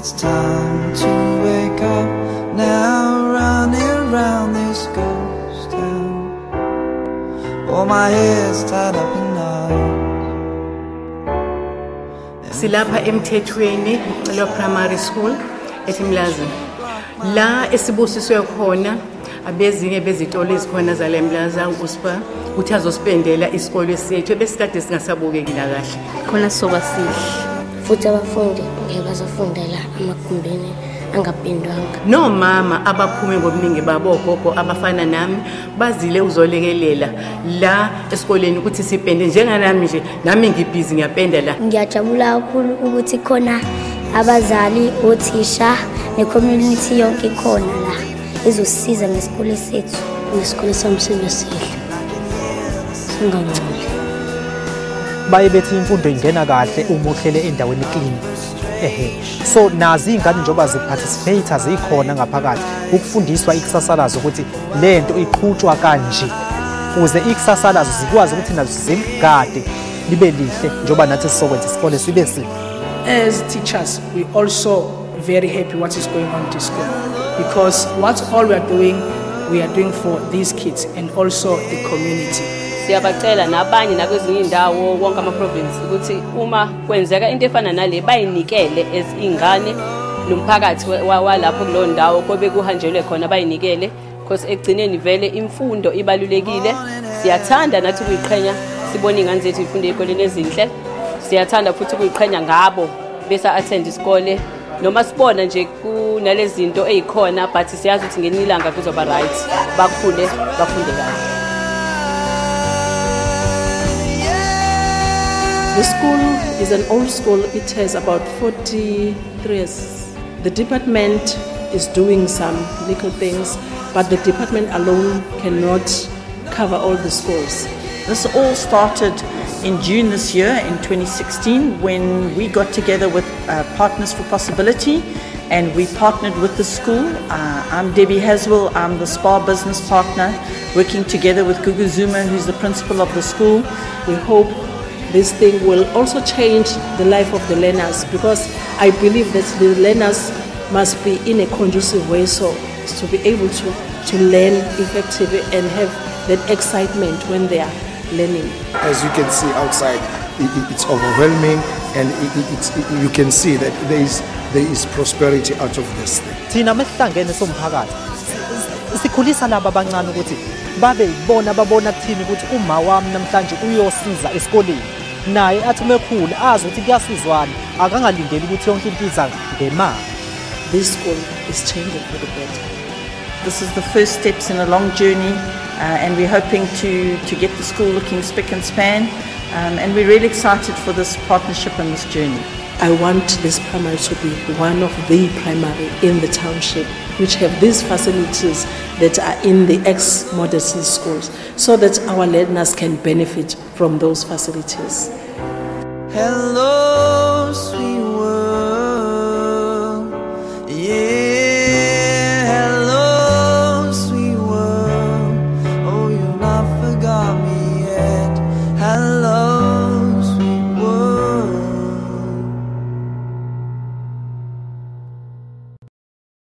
It's time to wake up now, running round this ghost town. Oh, my head's tied up in knots. Silapha Emthethweni lo primary school eTimlazi. La esibusiswe khona abezinye bezitolo ezikhona zale Mlaza uSpar uthi azospendela isikole sethu besikade singasabukeki la kahle. Khona soba sihle. Futhi abafundi ngeke bazofundela amagumbini angapendwanga. No mama abaphume ngobuningi babo gogo abafana nami bazile uzolekelela la esikoleni ukuthi sipende njenganami nje nami ngibhizi ngiyapenda la. Ngiyajabula kakhulu ukuthi khona abazali othisha necommunity yonke khona la izosiza ngesikole sethu. Ngesikole samsibe sihle. Singancane. Baye bethi imfundo ingena kahle uma uhlele endaweni clean. So nazi ingane njoba ziparticipate zikhona ngaphakathi ukufundiswa ikusasalazo ukuthi lento iqhutshwa kanje ukuze ikusasalazo zikwazi ukuthi nazo zimgade libe lihle njoba nathi sisokwenza isikole sibe sihle. As teachers, we also very happy what is going on to school because what all we are doing for these kids and also the community. Siyabacela nabanye nakwezinye indawo wonke ama province ukuthi uma kwenzeka into efana nale bayinikele ezingane nomphakathi walapho kulo ndawo kobe kuhanjelwe khona bayinikele because egcineni vele imfundo ibalulekile. Siyathanda nathi ukuyiqhenya sibona ingane zethu ifunde ezikoleni ezinhle. Siyathanda futhi ukuyiqhenya ngabo bese attend isikole noma sibona nje kunalezi zinto ezikhona but siyazi ukuthi ngelinye ilanga kuzoba right bakhule bafunde kahle. The school is an old school. It has about 43 years. The department is doing some little things, but the department alone cannot cover all the schools. This all started in June this year, in 2016, when we got together with Partners for Possibility, and we partnered with the school. I'm Debbie Haswell, I'm the Spar business partner, working together with Gugu Zuma, who's the principal of the school. We hope this thing will also change the life of the learners because I believe that the learners must be in a conducive way so to be able to learn effectively and have that excitement when they are learning. As you can see outside, it's overwhelming and you can see that there is prosperity out of this thing. Thina mesihlangene somphakathi sikhulisa laba abancane ukuthi babe yibona babona kuthini ukuthi uma wami namhlanje uyosiza esikoleni naye athi mekhula azi ukuthi kuyasizwana akangalindeli ukuthi yonke into iza ngemali. This school is changing for the better. This is the first steps in a long journey and we're hoping to get the school looking spick and span and we're really excited for this partnership and this journey. I want this primary to be one of the primary in the township which have these facilities that are in the ex-Modesty schools so that our learners can benefit from those facilities. Hello, sweet